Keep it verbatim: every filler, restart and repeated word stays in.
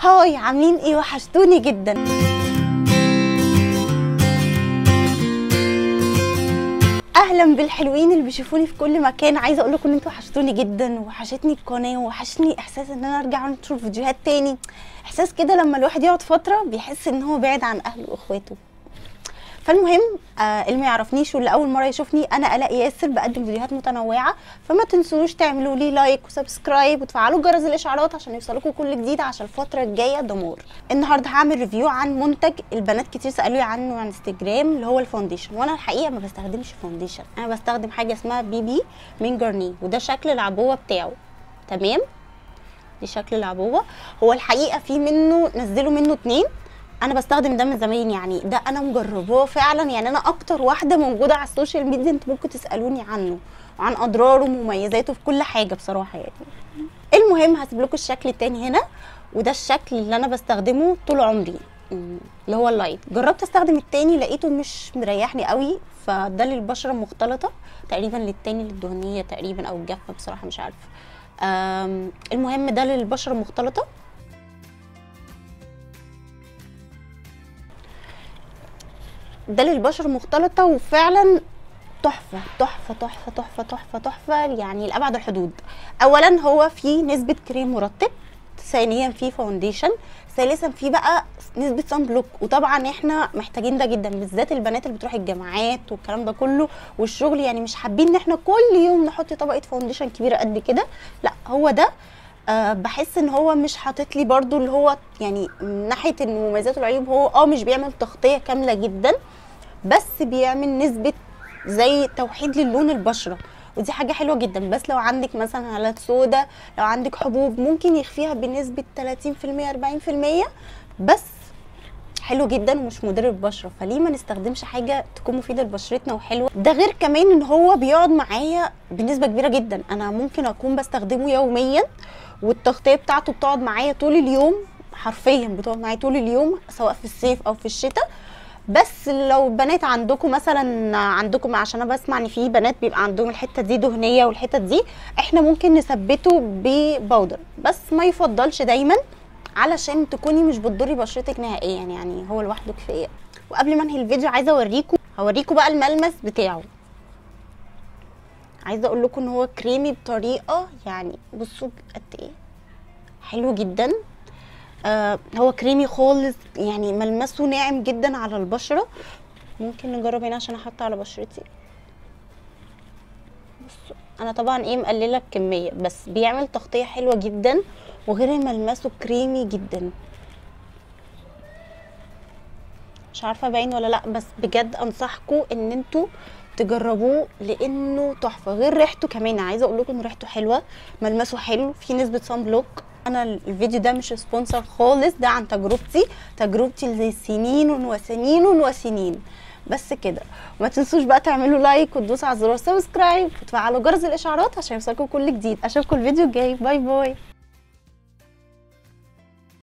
هاي، عاملين ايه؟ وحشتوني جدا. اهلا بالحلوين اللي بيشوفوني في كل مكان. عايزه اقول لكم ان انتوا وحشتوني جدا، وحشتني القناه، وحشني احساس ان انا ارجع انشر فيديوهات تاني. احساس كده لما الواحد يقعد فتره بيحس ان هو بعيد عن اهله واخواته. فالمهم آه اللي ما يعرفنيش واللي اول مره يشوفني، انا الاء ياسر، بقدم فيديوهات متنوعه. فما تنسوش تعملوا لي لايك وسبسكرايب وتفعلوا جرس الاشعارات عشان يوصلكم كل جديد، عشان الفتره الجايه دمار. النهارده هعمل ريفيو عن منتج البنات كتير سالوا لي عنه على انستجرام، اللي هو الفاونديشن. وانا الحقيقه ما بستخدمش فاونديشن، انا بستخدم حاجه اسمها بي بي من جارنيه، وده شكل العبوه بتاعه. تمام، دي شكل العبوه. هو الحقيقه في منه، نزلوا منه اتنين. انا بستخدم ده من زمان، يعني ده انا مجرباه فعلا. يعني انا اكتر واحده موجوده على السوشيال ميديا انتوا ممكن تسالوني عنه وعن اضراره ومميزاته في كل حاجه بصراحه يعني. المهم هسيب لكم الشكل التاني هنا، وده الشكل اللي انا بستخدمه طول عمري، اللي هو اللايت. جربت استخدم التاني لقيته مش مريحني قوي، فده للبشره المختلطه تقريبا، للتاني للدهنيه تقريبا او الجافه، بصراحه مش عارفه. المهم ده للبشره المختلطه. ده للبشره المختلطه، وفعلا تحفه تحفه تحفه تحفه تحفه تحفه يعني لابعد الحدود. اولا هو فيه نسبه كريم مرطب، ثانيا فيه فاونديشن، ثالثا فيه بقى نسبه صن بلوك. وطبعا احنا محتاجين ده جدا، بالذات البنات اللي بتروح الجامعات والكلام ده كله والشغل، يعني مش حابين ان احنا كل يوم نحط طبقه فاونديشن كبيره قد كده. لا، هو ده أه بحس ان هو مش حاطط لي برده اللي هو يعني من ناحيه المميزات والعيوب. هو اه مش بيعمل تغطيه كامله جدا، بس بيعمل نسبه زي توحيد للون البشره، ودي حاجه حلوه جدا. بس لو عندك مثلا هالات سودا، لو عندك حبوب، ممكن يخفيها بنسبه تلاتين في المية اربعين في المية، بس حلو جدا ومش مضر بالبشره. فليه ما نستخدمش حاجه تكون مفيده لبشرتنا وحلوه؟ ده غير كمان ان هو بيقعد معايا بنسبه كبيره جدا. انا ممكن اكون بستخدمه يوميا، والتغطيه بتاعته بتقعد معايا طول اليوم، حرفيا بتقعد معايا طول اليوم، سواء في الصيف او في الشتاء. بس لو بنات عندكم مثلا، عندكم عشان انا بسمع ان في بنات بيبقى عندهم الحته دي دهنيه والحته دي، احنا ممكن نثبته ببودر، بس ما يفضلش دايما علشان تكوني مش بتضري بشرتك نهائيا، يعني هو لوحده كفايه. وقبل ما انهي الفيديو عايزه اوريكم هوريكم بقى الملمس بتاعه. عايزه اقول لكم ان هو كريمي بطريقه، يعني بصوا قد ايه حلو جدا. آه هو كريمي خالص، يعني ملمسه ناعم جدا على البشره. ممكن نجرب هنا عشان احط على بشرتي. بصوا انا طبعا ايه مقلله الكميه، بس بيعمل تغطيه حلوه جدا، وغير ملمسه كريمي جدا. مش عارفه باين ولا لا، بس بجد انصحكم ان انتوا تجربوه لانه تحفه. غير ريحته كمان، عايزه اقول لكم ان ريحته حلوه، ملمسه حلو، في نسبه صن بلوك. انا الفيديو ده مش سبونسر خالص، ده عن تجربتي تجربتي زي سنين وسنين وسنين. بس كده. وما تنسوش بقى تعملوا لايك وتدوسوا على زرار سبسكرايب وتفعلوا جرس الاشعارات عشان يوصلكم كل جديد. اشوفكم الفيديو الجاي، باي باي.